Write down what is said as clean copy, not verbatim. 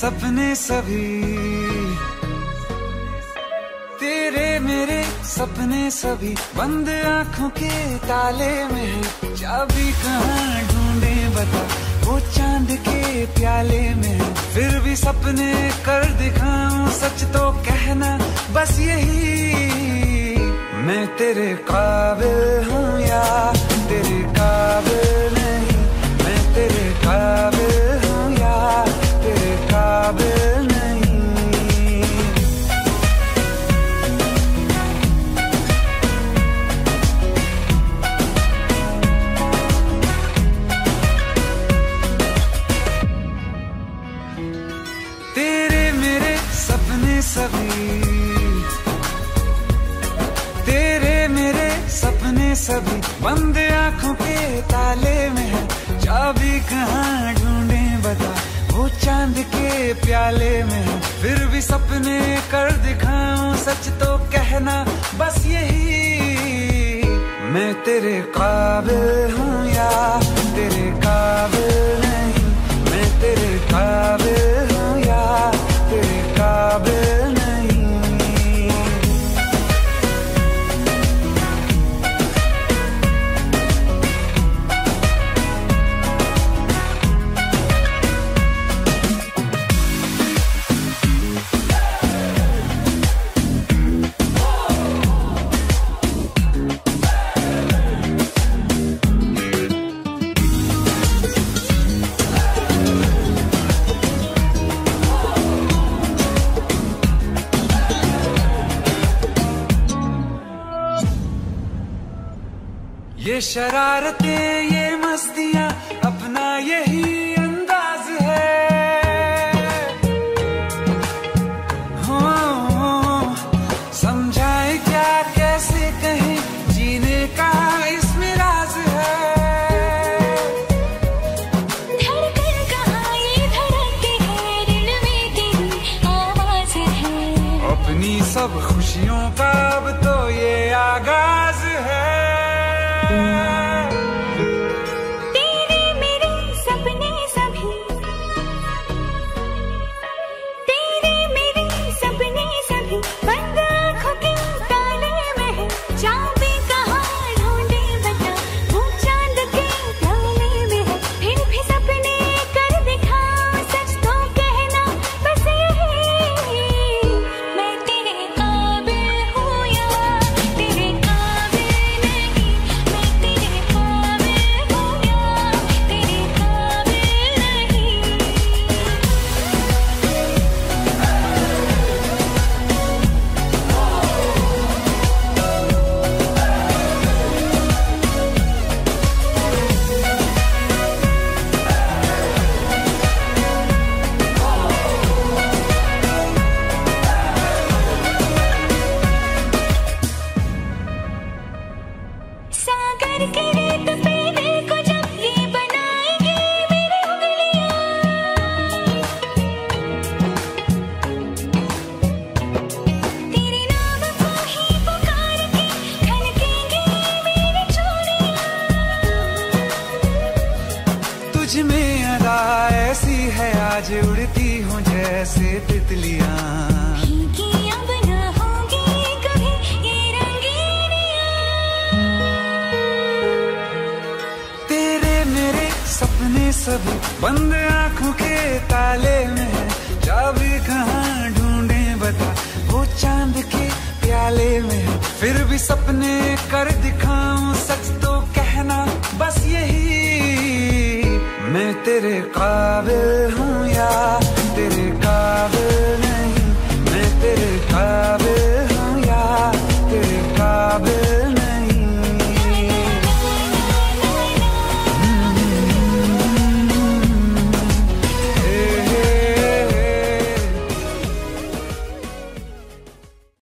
सपने सभी, तेरे मेरे सपने सभी बंद आंखों के ताले में है। चाबी कहाँ ढूंढे बता, वो चांद के प्याले में है। फिर भी सपने कर दिखाऊं, सच तो कहना बस यही, मैं तेरे काबिल हूँ या तेरे काबिल नहीं। मैं तेरे काबिल हूँ या तेरे काबिल नहीं। तेरे मेरे सपने सभी, तेरे मेरे सपने सभी बंद आंखों के ताले में है। चाबी कहाँ ढूंढे बता, वो चांद के प्याले में है। फिर भी सपने कर दिखाऊं, सच तो कहना बस यही, मैं तेरे काबिल हूँ या तेरे काबिल नहीं। मैं तेरे काबिल हूँ या तेरे काबिल नहीं। ये शरारतें ये मस्तियाँ अपना यही अंदाज है। हो समझाए क्या कैसे कहें, जीने का इसमें राज है। धड़कन कहाँ ये धड़कती है, दिल में तेरी आवाज है। अपनी सब खुशियों का अब तो ये आगाज है। तेरे मेरे सपने सभी, तेरे मेरे सपने सभी बंद आंखों के ताले में है। चाबी कहाँ ढूंढे बता, वो चांद के प्याले में है। फिर भी सपने कर दिखाऊं, सच तो कहना बस यही, मैं तेरे काबिल हूँ या तेरे काबिल नहीं। मैं तेरे काबिल हूँ या तेरे काबिल नहीं। सागर के रेत पे देखो जब ये बनाएंगे मेरी उंगलियां। तेरे नाम को ही पुकार के खनकेंगे मेरी चूड़ियां। तुझ में अदा ऐसी है, आज उड़ती हूँ जैसे तितलियाँ। फीकी अब न होंगी कभी ये रंगीनियां। तेरे मेरे सपने सभी बंद आंखों के ताले में है। चाबी कहाँ ढूंढे बता, वो चांद के प्याले में है। फिर भी सपने कर दिखाऊं, सच तो कहना बस यही, मैं तेरे काबिल हूँ